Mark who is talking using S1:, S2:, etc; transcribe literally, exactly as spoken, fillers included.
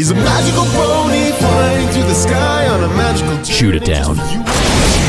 S1: She's a magical pony flying through the sky on a magical journey.
S2: Shoot it down.